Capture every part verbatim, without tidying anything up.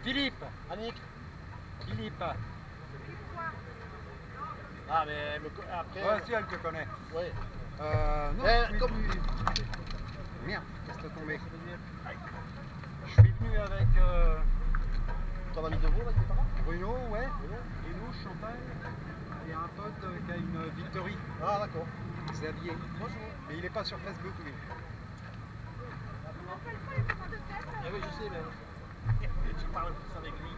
Philippe, Annick, Philippe. Ah mais après... Ouais, si elle te connaît. Oui. Euh, non, eh, je suis comme... venu... Merde, qu'est-ce que t'as tombé? Je suis venu avec... Euh... Ton ami de vous, là, il est pas là? Bruno, ouais. Bruno, Chantal. Et un pote euh, qui a une Victory. Ah d'accord. Xavier. Bonjour. Mais il est pas sur Facebook, lui. Eh oui, je sais, mais... tu parles plus avec lui.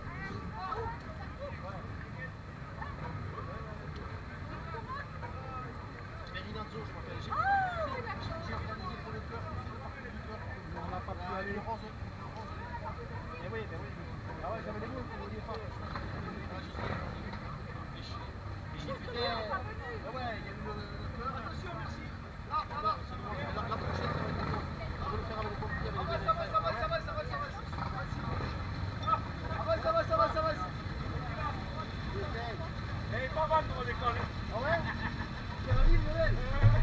Merinazzo, je m'appelle. J'ai organisé pour le cœur. On n'a pas pu aller. Le rose. Eh oui, mais oui. Ah ouais, j'avais les mots pour les femmes. Et j'ai fait... Ah ouais, il y a eu le cœur. Attention, merci. Ah, voilà. La prochaine, ça va être bon. Je vais le faire avec les pompiers. Ah ouais, ça va, ça va, ça va, ça va, ça va. Ah ouais, ça va, ça va, ça va. Elle est pas mal pour décoller. Ah ouais? C'est la ville, Lionel.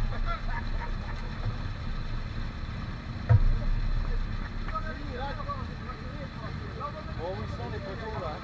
Bon, où ils sont les poteaux là?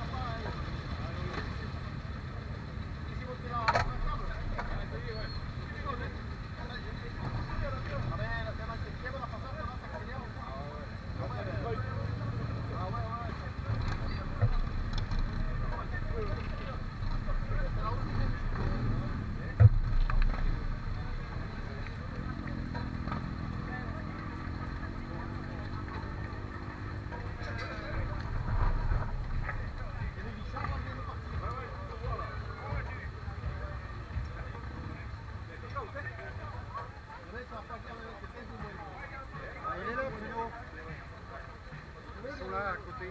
Il est là, Bruno. Ils sont là à côté.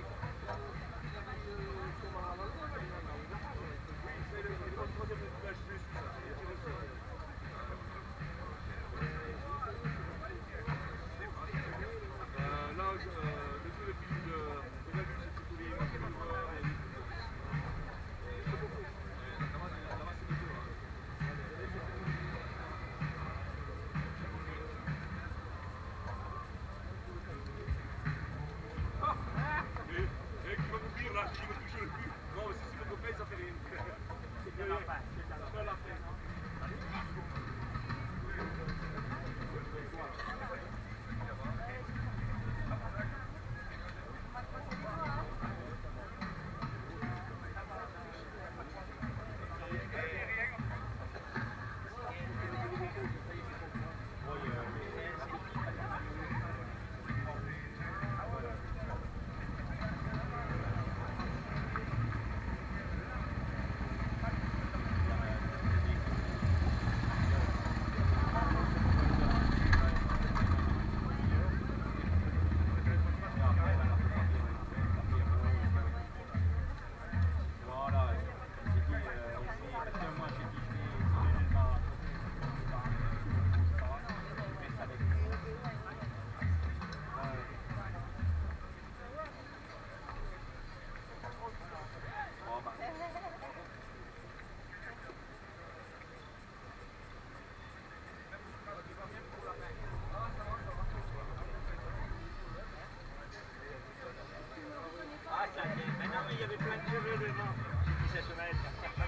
Il y avait plein de cheveux devant. Qui sait se mettre.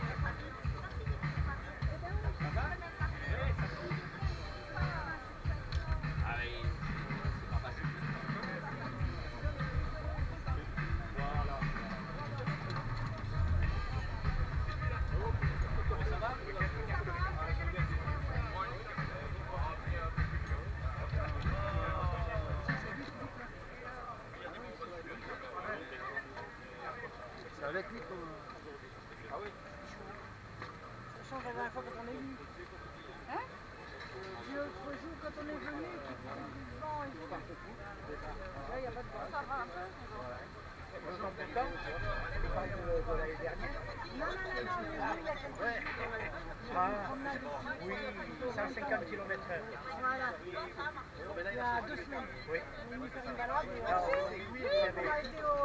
Ça va? Ah oui, c'est pas facile. Voilà. Comment ça va? C'est avec lui qu'on... Ah oui. Ça change la dernière fois quand on est venu. Hein? Puis l'autre jour quand on est venu, qui faisait du vent et tout. Là, il n'y a pas de vent. Ça va un peu. Vous êtes content? C'est pas de, de l'année dernière? Non, non, non, non, on est venu il y a quelques Ouais. Ah, oui, cent cinquante kilomètres heure. Voilà. Il y a deux semaines. Oui. On est venu faire une balade. Et Ah, on oui, oui, il y avait... a été au